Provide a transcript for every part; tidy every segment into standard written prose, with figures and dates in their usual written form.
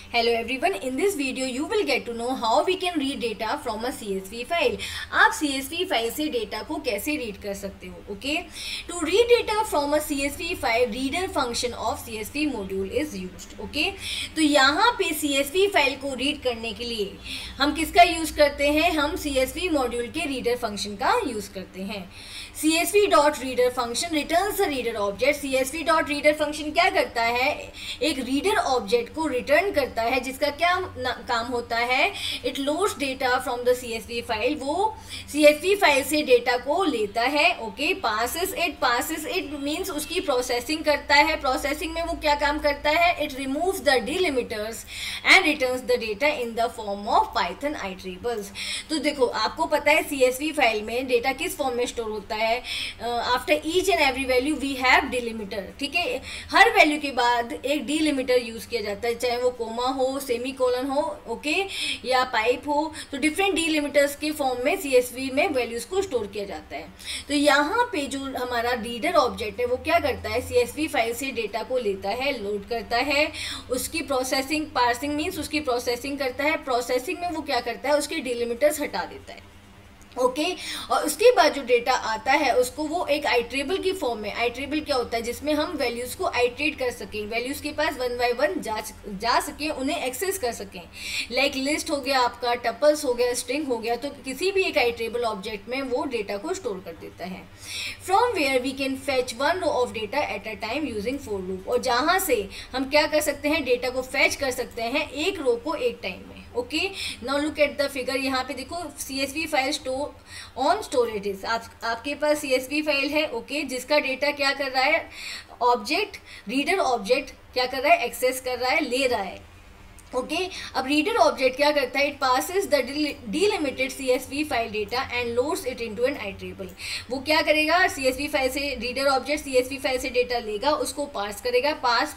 Hello everyone, in this video you will get to know how we can read data from a CSV file. आप CSV file से data को कैसे read कर सकते हो. Okay, to read data from a CSV file reader function of CSV module is used. Okay, तो यहाँ पे CSV फाइल को रीड करने के लिए हम किसका यूज करते हैं? हम CSV मॉड्यूल के रीडर फंक्शन का यूज करते हैं. CSV dot reader function returns a reader object. CSV dot reader function क्या करता है? एक रीडर ऑब्जेक्ट को रिटर्न करता है जिसका क्या काम होता है? It loads data from the CSV file. वो CSV फाइल से डेटा को लेता है. ओके, पासेस इट मीन्स उसकी प्रोसेसिंग करता है. प्रोसेसिंग में वो क्या काम करता है? It removes the delimiters and returns the data in the form of Python iterables. तो देखो, आपको पता है CSV फाइल में डेटा किस फॉर्म में स्टोर होता है. After each and every value we have delimiter. ठीक है, हर वैल्यू के बाद एक डिलिमिटर यूज किया जाता है, चाहे वो कोमा हो, सेमी कोलन हो, ओके, या पाइप हो. तो डिफरेंट डिलिमिटर्स के फॉर्म में CSV में वैल्यूज को स्टोर किया जाता है. तो यहाँ पे जो हमारा रीडर ऑब्जेक्ट है वो क्या करता है? CSV फाइल से डेटा को लेता है, लोड करता है, उसकी प्रोसेसिंग, पार्सिंग मीन्स उसकी प्रोसेसिंग करता है. प्रोसेसिंग में वो क्या करता है? उसके डिलिमिटर्स हटा देता है. ओके, और उसके बाद जो डेटा आता है उसको वो एक आइट्रेबल की फॉर्म में, आइट्रेबल क्या होता है? जिसमें हम वैल्यूज़ को आइट्रेट कर सकें, वैल्यूज़ के पास वन बाय वन जा सकें, उन्हें एक्सेस कर सकें. लाइक लिस्ट हो गया आपका, टपल्स हो गया, स्ट्रिंग हो गया. तो किसी भी एक आइट्रेबल ऑब्जेक्ट में वो डेटा को स्टोर कर देता है. From where we can fetch one row of data at a time using for loop. और जहाँ से हम क्या कर सकते हैं? डेटा को फेच कर सकते हैं एक रो को एक टाइम में. Okay, now look at the figure. यहाँ पे देखो, CSV file store on storages. आपके पास CSV फाइल है, ओके, जिसका डेटा क्या कर रहा है? ऑब्जेक्ट, रीडर ऑब्जेक्ट क्या कर रहा है? एक्सेस कर रहा है, ले रहा है. ओके, अब रीडर ऑब्जेक्ट क्या करता है? It passes the delimited CSV file data and loads it into an iterable. वो क्या करेगा? CSV फाइल से रीडर ऑब्जेक्ट CSV फाइल से डेटा लेगा, उसको पास करेगा.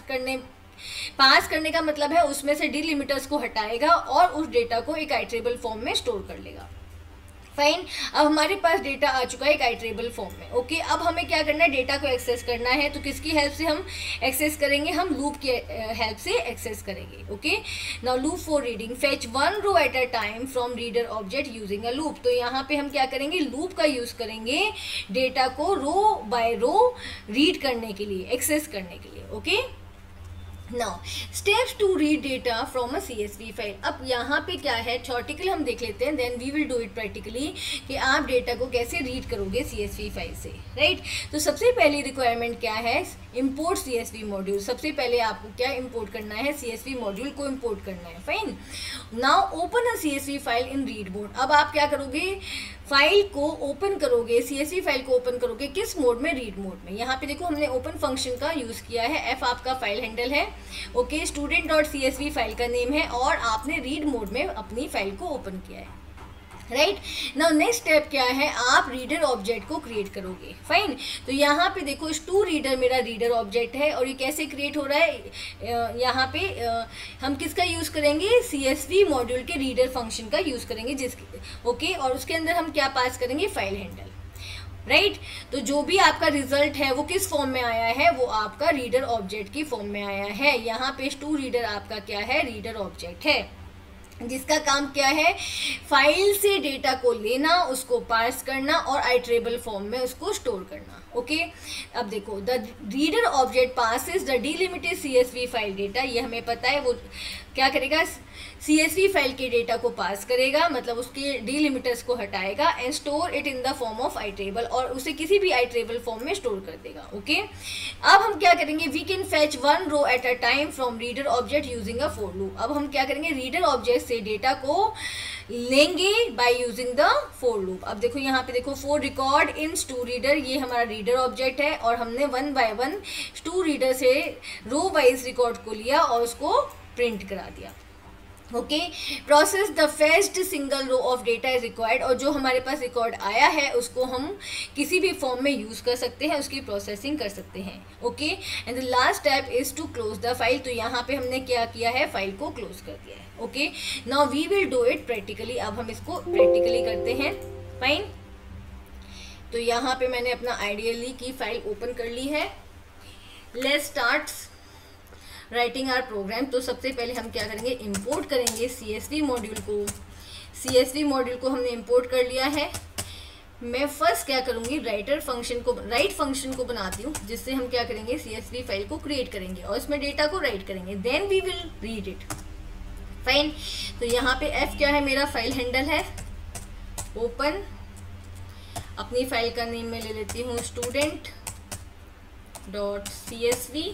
पास करने का मतलब है उसमें से डिलिमिटर्स को हटाएगा और उस डेटा को एक आइट्रेबल फॉर्म में स्टोर कर लेगा. फाइन, अब हमारे पास डेटा आ चुका है एक आइट्रेबल फॉर्म में. ओके, अब हमें क्या करना है? डेटा को एक्सेस करना है. तो किसकी हेल्प से हम एक्सेस करेंगे? हम लूप की हेल्प से एक्सेस करेंगे. Okay, now loop for reading. Fetch one row at a time from reader object using a loop. तो यहाँ पे हम क्या करेंगे? लूप का यूज करेंगे डेटा को रो बाय रो रीड करने के लिए, एक्सेस करने के लिए. Okay, now steps to read data from a CSV file. अब यहाँ पे क्या है? थ्योरेटिकल हम देख लेते हैं, then we will do it practically, कि आप डेटा को कैसे रीड करोगे CSV फाइल से. राइट, तो सबसे पहली रिक्वायरमेंट क्या है? Import CSV module. सबसे पहले आपको क्या इंपोर्ट करना है? CSV मॉड्यूल को इंपोर्ट करना है. Fine, now open a CSV file in read mode. अब आप क्या करोगे? फाइल को ओपन करोगे, CSV फाइल को ओपन करोगे किस मोड में? रीड मोड में. यहाँ पे देखो, हमने ओपन फंक्शन का यूज किया है. F आपका फाइल हैंडल है. Okay, student dot CSV file का नेम है और आपने रीड मोड में अपनी फाइल को ओपन किया है. राइट, नाउ नेक्स्ट स्टेप क्या है? आप रीडर ऑब्जेक्ट को क्रिएट करोगे. फाइन, तो यहाँ पे देखो, टू रीडर मेरा रीडर ऑब्जेक्ट है. और ये कैसे क्रिएट हो रहा है? यहाँ पे हम किसका यूज करेंगे? CSV मॉड्यूल के रीडर फंक्शन का यूज करेंगे. ओके, और उसके अंदर हम क्या पास करेंगे? File handle. राइट, तो जो भी आपका रिजल्ट है वो किस फॉर्म में आया है? वो आपका रीडर ऑब्जेक्ट की फॉर्म में आया है. यहाँ पे टू रीडर आपका क्या है? रीडर ऑब्जेक्ट है, जिसका काम क्या है? फाइल से डेटा को लेना, उसको पार्स करना और आइट्रेबल फॉर्म में उसको स्टोर करना. ओके, अब देखो, the reader object passes the delimited CSV file data. ये हमें पता है. वो क्या करेगा? CSV फाइल के डेटा को पास करेगा, मतलब उसके डिलिमिटर्स को हटाएगा, and store it in the form of iterable, और उसे किसी भी आइट्रेबल फॉर्म में स्टोर कर देगा. ओके, अब हम क्या करेंगे? We can fetch one row at a time from reader object using a for loop. अब हम क्या करेंगे? रीडर ऑब्जेक्ट से डेटा को लेंगे by using the for loop. अब देखो, यहाँ पे देखो, for record in to reader. ये हमारा रीडर ऑब्जेक्ट है और हमने one by one to reader से रो वाइज रिकॉर्ड को लिया और उसको प्रिंट करा दिया. Okay, process the fetched single row of data is required. और जो हमारे पास रिकॉर्ड आया है उसको हम किसी भी फॉर्म में यूज कर सकते हैं, उसकी प्रोसेसिंग कर सकते हैं. Okay, and the last step is to close the file. तो यहाँ पे हमने क्या किया है? फाइल को क्लोज कर दिया है. Okay, now we will do it practically. अब हम इसको प्रैक्टिकली करते हैं. फाइन, तो यहाँ पे मैंने अपना आइडियली की फाइल ओपन कर ली है. Let's start writing our program. तो सबसे पहले हम क्या करेंगे, इंपोर्ट करेंगे CSV मॉड्यूल को। CSV मॉड्यूल को हमने इंपोर्ट कर लिया है। मैं फर्स्ट क्या करूँगी, राइट फंक्शन को बनाती हूँ, जिससे हम क्या करेंगे, CSV फाइल को क्रिएट करेंगे और इसमें डेटा को राइट करेंगे, then we will read it. Fine. तो यहाँ पे F क्या है, मेरा फाइल हैंडल है। ओपन, अपनी फाइल का नेम मैं ले लेती हूँ student.csv।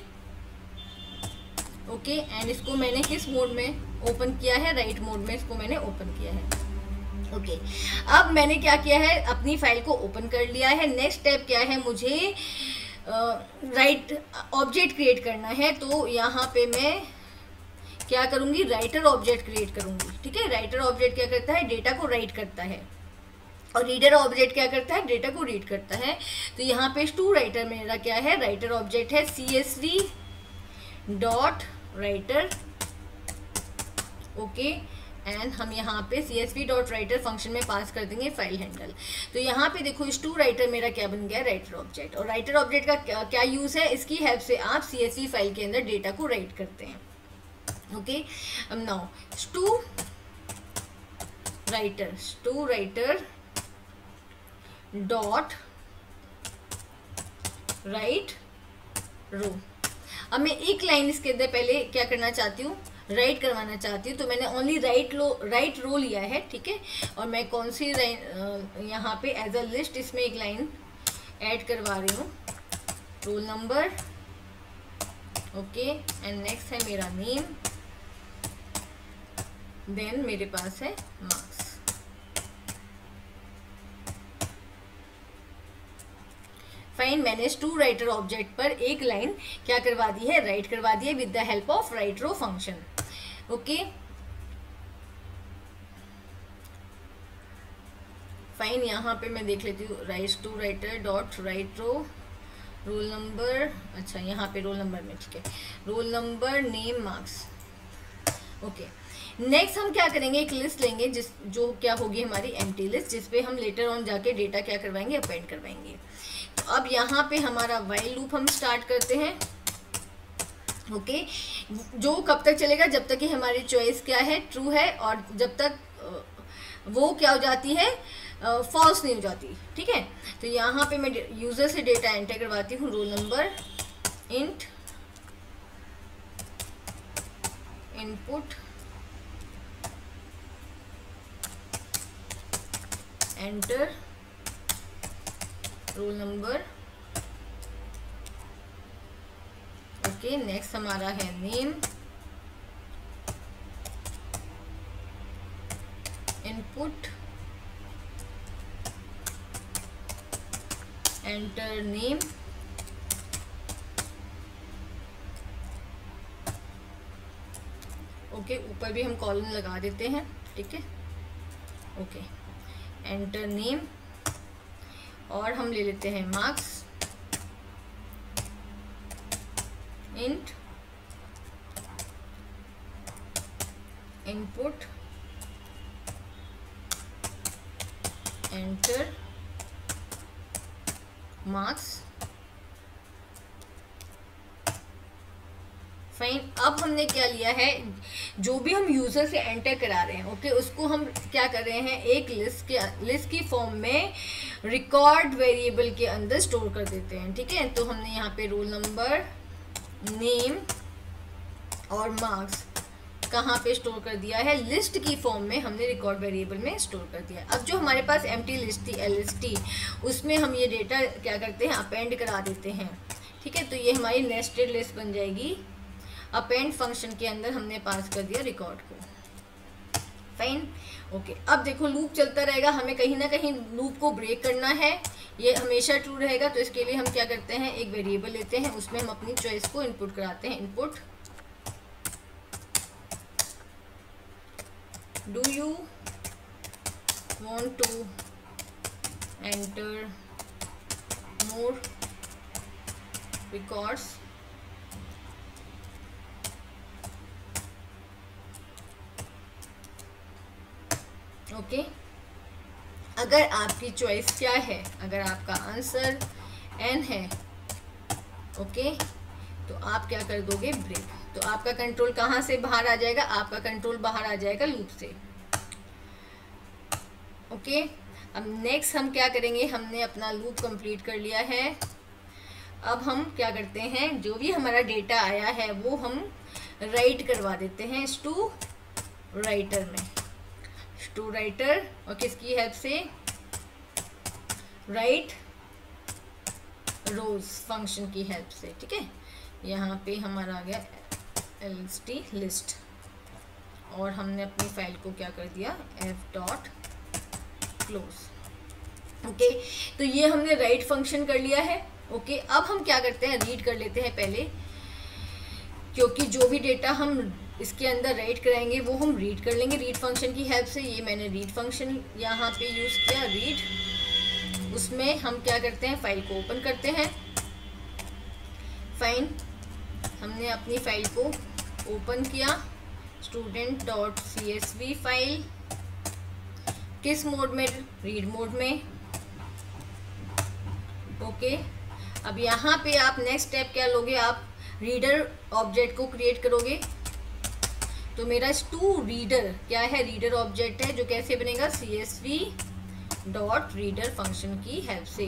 ओके, एंड इसको मैंने किस मोड में ओपन किया है, राइट मोड में इसको मैंने ओपन किया है। ओके, अब मैंने क्या किया है, अपनी फाइल को ओपन कर लिया है। नेक्स्ट स्टेप क्या है, मुझे राइट ऑब्जेक्ट क्रिएट करना है। तो यहाँ पे मैं क्या करूँगी, राइटर ऑब्जेक्ट क्रिएट करूँगी। ठीक है, राइटर ऑब्जेक्ट क्या करता है, डेटा को राइट करता है, और रीडर ऑब्जेक्ट क्या करता है, डेटा को रीड करता है। तो यहाँ पे टू राइटर मेरा क्या है, राइटर ऑब्जेक्ट है CSV.writer। ओके, एंड हम यहाँ पे CSV.writer फंक्शन में पास कर देंगे फाइल हैंडल। तो यहाँ पे देखो इस टू राइटर मेरा क्या बन गया, राइटर ऑब्जेक्ट। और राइटर ऑब्जेक्ट का क्या यूज है, इसकी हेल्प से आप CSV फाइल के अंदर डेटा को राइट करते हैं। ओके, अब now to writer dot write row. अब मैं एक लाइन इसके अंदर पहले क्या करना चाहती हूँ, राइट करवाना चाहती हूँ। तो मैंने ओनली राइट रो लिया है। ठीक है, और मैं कौन सी लाइन यहाँ पे एज अ लिस्ट इसमें एक लाइन ऐड करवा रही हूँ, roll number. Okay, and next है मेरा नेम, देन मेरे पास है मार्क्स। फाइन, मैंने टू राइटर ऑब्जेक्ट पर एक लाइन क्या करवा दी है, राइट करवा दी है with the help of write row function. Okay, fine, यहाँ पे मैं देख लेती हूँ to writer dot write row, roll number. अच्छा, यहाँ पे रोल नंबर में, ठीक है, roll number, name, marks. Okay, next हम क्या करेंगे, एक लिस्ट लेंगे जो क्या होगी हमारी एम्प्टी लिस्ट, जिसपे हम लेटर ऑन जाके डेटा क्या करवाएंगे, अपेंड करवाएंगे। तो अब यहाँ पे हमारा व्हाइल लूप हम स्टार्ट करते हैं। ओके, जो कब तक चलेगा, जब तक कि हमारी चॉइस क्या है, ट्रू है, और जब तक वो क्या हो जाती है, फॉल्स नहीं हो जाती। ठीक है, तो यहाँ पे मैं यूजर से डेटा एंटर करवाती हूँ, roll number, int input, enter, roll number. Okay, next हमारा है name, input, enter name. Okay, ऊपर भी हम कॉलम लगा देते हैं। ठीक है, ओके, एंटर नेम, और हम ले लेते हैं marks, int input, enter marks. Fine, अब हमने क्या लिया है, जो भी हम यूजर से एंटर करा रहे हैं, ओके, उसको हम क्या कर रहे हैं, एक लिस्ट की फॉर्म में रिकॉर्ड वेरिएबल के अंदर स्टोर कर देते हैं। ठीक है, तो हमने यहाँ पे रोल नंबर, नेम और मार्क्स कहाँ पे स्टोर कर दिया है, लिस्ट की फॉर्म में हमने रिकॉर्ड वेरिएबल में स्टोर कर दिया। अब जो हमारे पास एम्प्टी लिस्ट थी, LST, उसमें हम ये डेटा क्या करते हैं, अपेंड करा देते हैं। ठीक है, तो ये हमारी नेस्टेड लिस्ट बन जाएगी। अपेंड फंक्शन के अंदर हमने पास कर दिया रिकॉर्ड को। फाइन, ओके, अब देखो लूप चलता रहेगा, हमें कहीं ना कहीं लूप को ब्रेक करना है, ये हमेशा ट्रू रहेगा। तो इसके लिए हम क्या करते हैं, एक वेरिएबल लेते हैं, उसमें हम अपनी चॉइस को इनपुट कराते हैं। Input, do you want to enter more records, okay. अगर आपकी चॉइस क्या है, अगर आपका आंसर N है, ओके, तो आप क्या कर दोगे, ब्रेक। तो आपका कंट्रोल कहाँ से बाहर आ जाएगा, आपका कंट्रोल बाहर आ जाएगा लूप से। ओके, अब नेक्स्ट हम क्या करेंगे, हमने अपना लूप कंप्लीट कर लिया है। अब हम क्या करते हैं, जो भी हमारा डेटा आया है वो हम राइट करवा देते हैं स्टू राइटर में, स्टू राइटर, और किसकी हेल्प से, राइट रोज फंक्शन की हेल्प से। ठीक है, यहाँ पे हमारा आ गया lst लिस्ट, और हमने अपनी फाइल को क्या कर दिया, f.close। ओके, तो ये हमने राइट फंक्शन कर लिया है। ओके, अब हम क्या करते हैं, रीड कर लेते हैं पहले, क्योंकि जो भी डेटा हम इसके अंदर राइट कराएंगे वो हम रीड कर लेंगे रीड फंक्शन की हेल्प से। ये मैंने रीड फंक्शन यहाँ पे यूज़ किया, रीड। उसमें हम क्या करते हैं, फाइल को ओपन करते हैं। फाइन, हमने अपनी फाइल को ओपन किया, student.csv फाइल, किस मोड में, रीड मोड में। ओके, अब यहाँ पे आप नेक्स्ट स्टेप क्या लोगे, आप रीडर ऑब्जेक्ट को क्रिएट करोगे। तो मेरा टू रीडर क्या है, रीडर ऑब्जेक्ट है, जो कैसे बनेगा, csv.reader फंक्शन की हेल्प से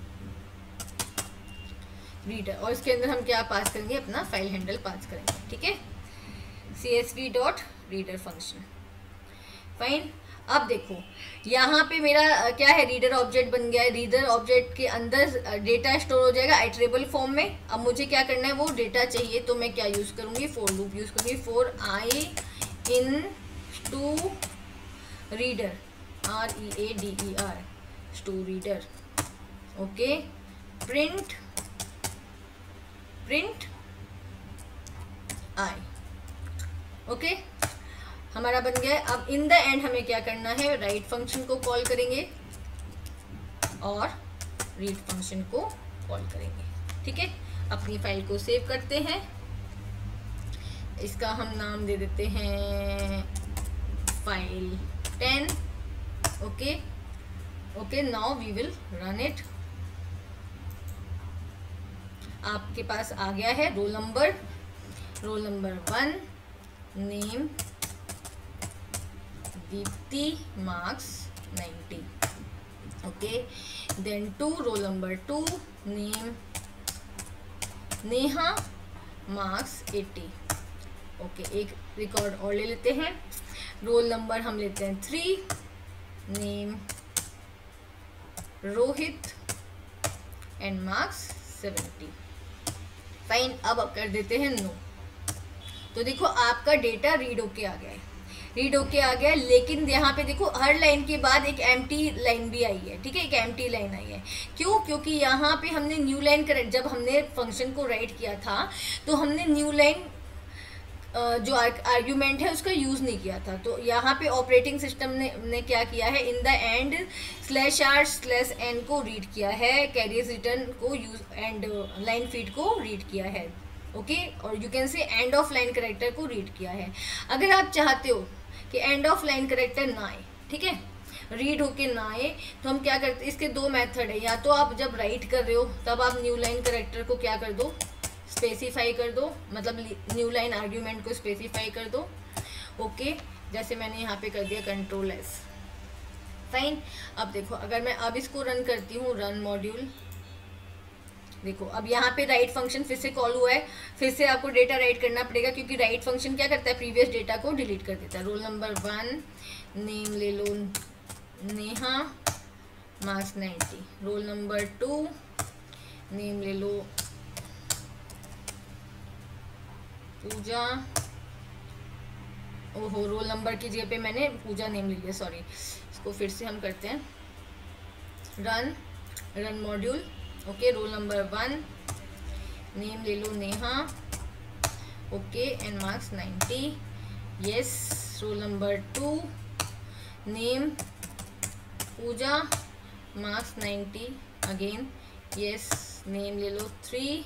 रीडर, और इसके अंदर हम क्या पास करेंगे, अपना फाइल हैंडल पास करेंगे। ठीक है, csv.reader फंक्शन। फाइन, अब देखो यहाँ पे मेरा क्या है, रीडर ऑब्जेक्ट बन गया है। रीडर ऑब्जेक्ट के अंदर डेटा स्टोर हो जाएगा आइटरेबल फॉर्म में। अब मुझे क्या करना है, वो डेटा चाहिए, तो मैं क्या यूज़ करूँगी, फॉर लूप यूज़ करूँगी, for I in to reader, READER, to reader. Okay, print I. Okay, हमारा बन गया है। अब इन द एंड हमें क्या करना है, राइट फंक्शन को कॉल करेंगे और रीड फंक्शन को कॉल करेंगे। ठीक है, अपनी फाइल को सेव करते हैं, इसका हम नाम दे देते हैं file 10। Okay, now we will run it. आपके पास आ गया है roll number 1, name Deepti, marks 90। Okay, then 2, roll number 2, name Neha, marks 80। Okay, एक रिकॉर्ड और ले लेते हैं, रोल नंबर हम लेते हैं 3, name Rohit and marks 70। Fine, अब कर देते हैं नो। तो देखो आपका डेटा रीड होके आ गया है, लेकिन यहाँ पे देखो हर लाइन के बाद एक एम्प्टी लाइन भी आई है। ठीक है, एक एम्प्टी लाइन आई है, क्यों, क्योंकि यहाँ पे हमने न्यू लाइन करेक्ट, जब हमने फंक्शन को राइट किया था तो हमने न्यू लाइन जो आर्ग्यूमेंट है उसका यूज़ नहीं किया था। तो यहाँ पे ऑपरेटिंग सिस्टम ने क्या किया है, इन द एंड /r/n को रीड किया है, कैरियर्स रिटर्न को यूज एंड लाइन फीड को रीड किया है। ओके, और you can say end of line character को रीड किया है। अगर आप चाहते हो कि एंड ऑफ लाइन करेक्टर ना आए, ठीक है, रीड होके ना आए, तो हम क्या करते हैं, इसके दो मेथड है। या तो आप जब राइट कर रहे हो तब आप न्यू लाइन करेक्टर को क्या कर दो, स्पेसिफाई कर दो, मतलब न्यू लाइन आर्ग्यूमेंट को स्पेसिफाई कर दो। ओके, जैसे मैंने यहाँ पे कर दिया Ctrl+S। फाइन, अब देखो अगर मैं अब इसको रन करती हूँ, रन मॉड्यूल, देखो अब यहाँ पे राइट फंक्शन फिर से कॉल हुआ है, फिर से आपको डेटा राइट करना पड़ेगा, क्योंकि राइट फंक्शन क्या करता है, प्रीवियस डेटा को डिलीट कर देता है। रोल नंबर 1, नेम ले लो Neha, marks 90। Roll number 2, name ले लो पूजा, ओहो रोल नंबर की जगह पे मैंने पूजा नेम ले लिया, सॉरी। इसको फिर से हम करते हैं, run module. Okay, roll number 1, name ले लो Neha, okay, and marks 90। Yes, roll number 2, name Pooja, marks 90 again. Yes, name ले लो 3,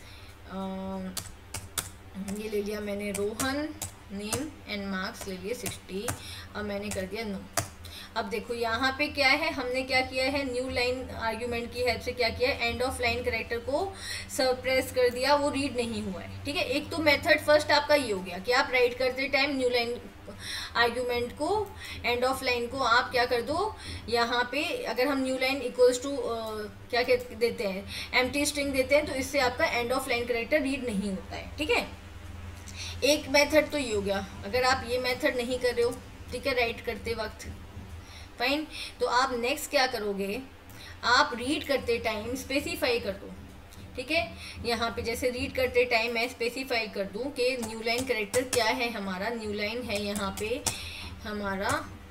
ये ले लिया मैंने रोहन, नेम एंड मार्क्स ले लिए 60। अब मैंने कर दिया नो। अब देखो यहाँ पे क्या है, हमने क्या किया है, न्यू लाइन आर्ग्यूमेंट की हेल्प से क्या किया है, एंड ऑफ लाइन कैरेक्टर को सप्रेस कर दिया, वो रीड नहीं हुआ है। ठीक है, एक तो मेथड फर्स्ट आपका ये हो गया कि आप राइट करते टाइम न्यू लाइन आर्ग्यूमेंट को, एंड ऑफ लाइन को आप क्या कर दो, यहाँ पे अगर हम न्यू लाइन इक्वल्स टू क्या देते हैं, एम्प्टी स्ट्रिंग देते हैं, तो इससे आपका end of line character read नहीं होता है। ठीक है, एक मेथड तो ये हो गया। अगर आप ये मेथड नहीं कर रहे हो, ठीक है, राइट करते वक्त, फाइन, तो आप नेक्स्ट क्या करोगे, आप रीड करते टाइम स्पेसिफाई कर दो। ठीक है, यहाँ पे जैसे रीड करते टाइम मैं स्पेसिफाई कर दूँ कि न्यू लाइन कैरेक्टर क्या है हमारा, न्यू लाइन है यहाँ पे हमारा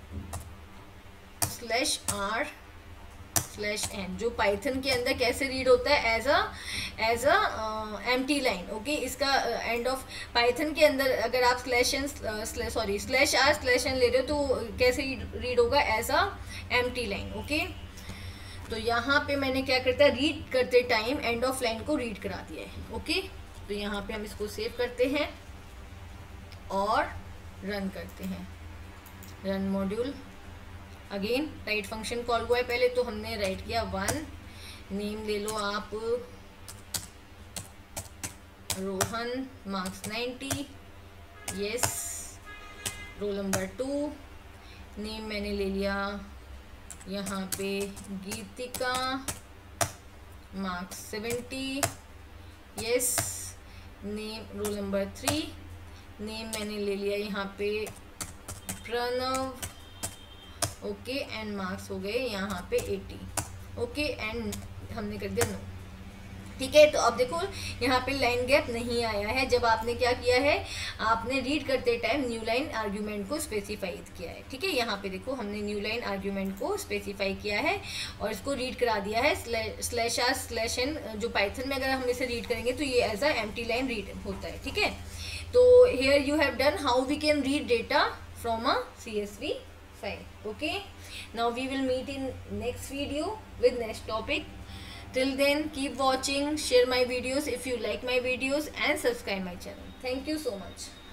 /r/n, जो पाइथन के अंदर कैसे रीड होता है, as a empty line. Okay, इसका एंड ऑफ पाइथन के अंदर अगर आप /r/n ले रहे हो तो कैसे रीड होगा, as a empty line. Okay, तो यहाँ पे मैंने क्या करता है, रीड करते टाइम एंड ऑफ लाइन को रीड करा दिया है। ओके, तो यहाँ पे हम इसको सेव करते हैं और रन करते हैं, run module. Again write function call हुआ है, पहले तो हमने राइट किया 1, नेम ले लो आप Rohan, marks 90, yes, roll number 2, name मैंने ले लिया यहाँ पे Geetika, marks 70, yes, name roll number 3, name मैंने ले लिया यहाँ पे प्रणव, ओके, एंड मार्क्स हो गए यहाँ पे 80, ओके, एंड हमने कर दिया 9। ठीक है, तो अब देखो यहाँ पे लाइन गैप नहीं आया है जब आपने क्या किया है, आपने रीड करते टाइम न्यू लाइन आर्ग्यूमेंट को स्पेसिफाई किया है। ठीक है, यहाँ पे देखो हमने न्यू लाइन आर्ग्यूमेंट को स्पेसिफाई किया है और इसको रीड करा दिया है /r/n, जो पाइथन में अगर हम इसे रीड करेंगे तो ये as a empty line read होता है। ठीक है, तो here you have done how we can read data from a CSV file. Okay, now we will meet in next video with next topic. Till then, keep watching, share my videos if you like my videos, and subscribe my channel. Thank you so much.